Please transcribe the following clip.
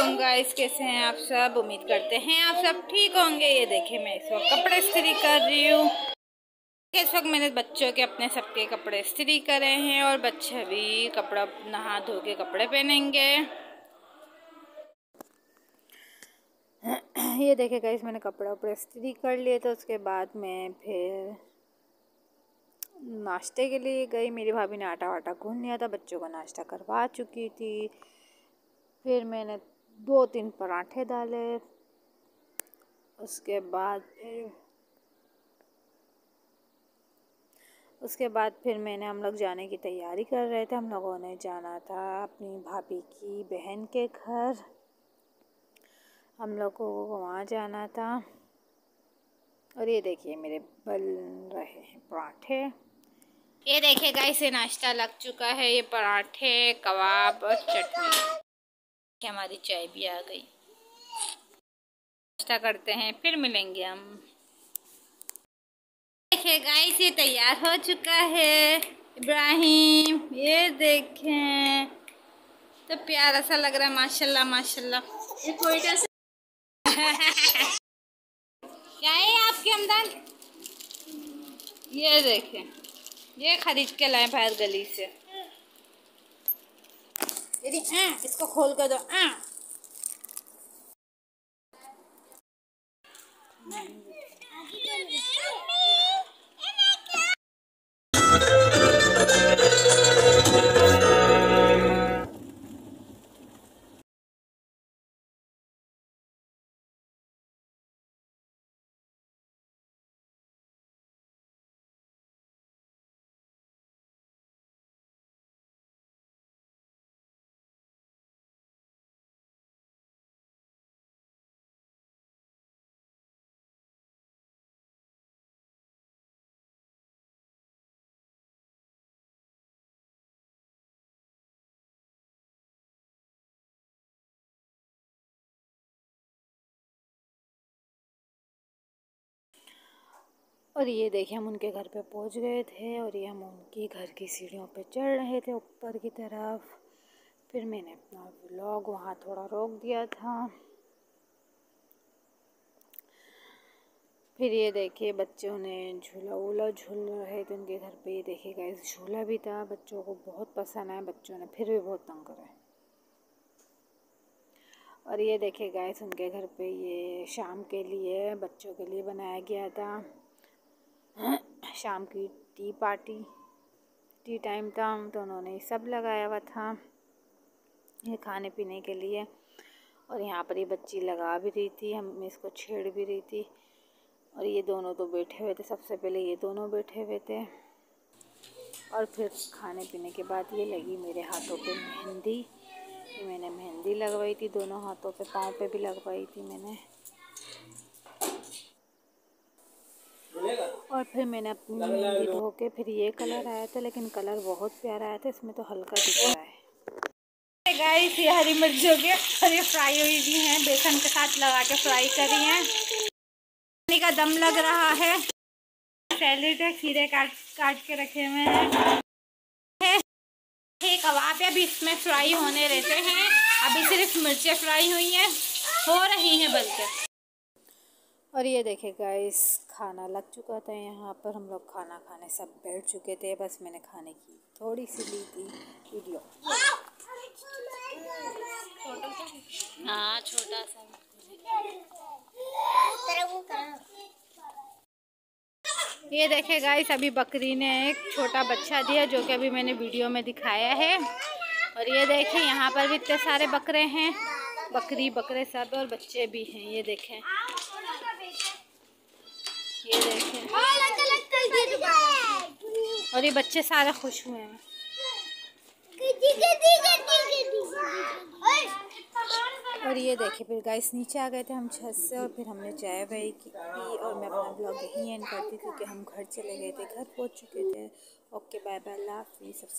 वालेकुम गाइस, कैसे हैं आप सब। उम्मीद करते हैं आप सब ठीक होंगे। ये देखिए मैं इस वक्त कपड़े इस्त्री कर रही हूँ। इस वक्त मैंने बच्चों के अपने सबके कपड़े इस्त्री करे हैं और बच्चे भी कपड़ा नहा धो के कपड़े पहनेंगे। ये देखिए गाइस, मैंने कपड़ा उपड़ा इस्त्री कर लिए। तो उसके बाद मैं फिर नाश्ते के लिए गई। मेरी भाभी ने आटा वाटा गूंद लिया था, बच्चों को नाश्ता करवा चुकी थी। फिर मैंने 2-3 पराठे डाले। उसके बाद फिर हम लोग जाने की तैयारी कर रहे थे। हम लोगों ने जाना था अपनी भाभी की बहन के घर। हम लोग को वहाँ जाना था। और ये देखिए मेरे बन रहे हैं पराठे। ये देखिए गाइस, ये नाश्ता लग चुका है। ये पराठे, कबाब और चटनी। हमारी चाय भी आ गई। नाश्ता करते हैं, फिर मिलेंगे हम। देखिए गाइस, ये तैयार हो चुका है इब्राहिम। ये देखें तो प्यारा सा लग रहा है, माशाल्लाह माशाल्लाह। ये कोई कैसे क्या है आपके अंदर? ये देखें, ये खरीद के लाए बाहर गली से। इसको खोल कर दो। और ये देखिए हम उनके घर पे पहुंच गए थे और ये हम उनकी घर की सीढ़ियों पे चढ़ रहे थे ऊपर की तरफ। फिर मैंने अपना व्लॉग वहाँ थोड़ा रोक दिया था। फिर ये देखिए बच्चों ने झूला वूला झूल रहे थे उनके घर पे। ये देखिए गाइस, झूला भी था, बच्चों को बहुत पसंद आया। बच्चों ने फिर भी बहुत तंग करे। और ये देखिए गाइस, उनके घर पे ये शाम के लिए बच्चों के लिए बनाया गया था। शाम की टी पार्टी, टी टाइम था, तो उन्होंने सब लगाया हुआ था ये खाने पीने के लिए। और यहाँ पर ये बच्ची लगा भी रही थी, हम इसको छेड़ भी रही थी। और ये दोनों तो बैठे हुए थे, सबसे पहले ये दोनों बैठे हुए थे। और फिर खाने पीने के बाद ये लगी मेरे हाथों पे मेहंदी। ये मैंने मेहंदी लगवाई थी दोनों हाथों पे, पाँव पे भी लगवाई थी मैंने। और फिर मैंने अपनी मेहंदी धो के फिर ये कलर आया था, लेकिन कलर बहुत प्यारा आया था। इसमें तो हल्का दिख रहा है। गाइस, ये हरी मिर्चों के और ये फ्राई हुई भी हैं, बेसन के साथ लगा के फ्राई करी हैं। पानी का दम लग रहा है। सैलेड है, खीरे काट के रखे हुए हैं। कबाब अभी इसमें फ्राई होने रहते हैं। अभी सिर्फ मिर्चें फ्राई हुई हैं, हो रही हैं बल्कि। और ये देखे गाइस, खाना लग चुका था। यहाँ पर हम लोग खाना खाने सब बैठ चुके थे। बस मैंने खाने की थोड़ी सी ली थी वीडियो। हाँ, छोटा सा। ये देखे गाइस, अभी बकरी ने एक छोटा बच्चा दिया, जो कि अभी मैंने वीडियो में दिखाया है। और ये देखें, यहाँ पर भी इतने सारे बकरे हैं, बकरी बकरे सब, और बच्चे भी हैं। ये देखें, ये देखें। और ये बच्चे सारे खुश हुए हैं। और ये देखिए फिर गाइस, नीचे आ गए थे हम छत से। और फिर हमने चाय वाय की और मैं अपना ब्लॉग यहीं एंड करती, क्योंकि हम घर चले गए थे, घर पहुंच चुके थे। ओके, बाय बाय, अल्लाह हाफिज़।